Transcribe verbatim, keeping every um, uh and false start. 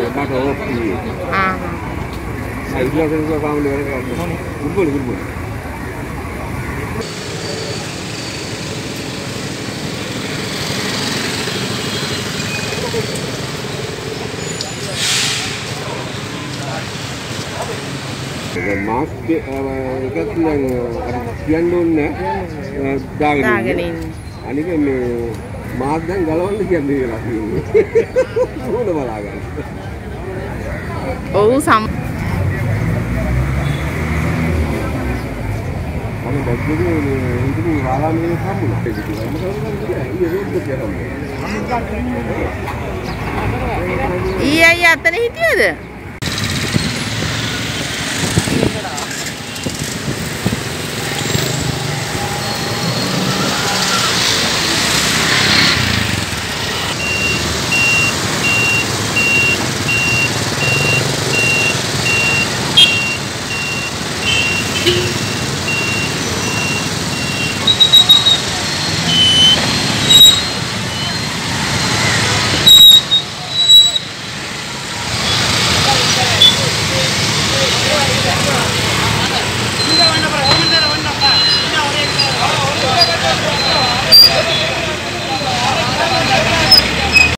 කට ඕප් කියේ. ආ. සයිඩ්ලා කරලා කාමලේ වැඩ කරා. Good good good. මාස්ක් එකත් නම් කියන්න ඕනේ දාගෙන ඉන්න. අනික මේ මාස් දැන් ගලවන්න කියන්නේ කියලා තියෙන්නේ. මොන බලා ගන්න. ඔව් සම් අනේ බැද්දේ ඉතින් වාලාමේ සම්මුණා. ඒක තමයි මොකද ඊයේ රෝඩ් එකේ යනවා. ඊයේ අතන හිටියද?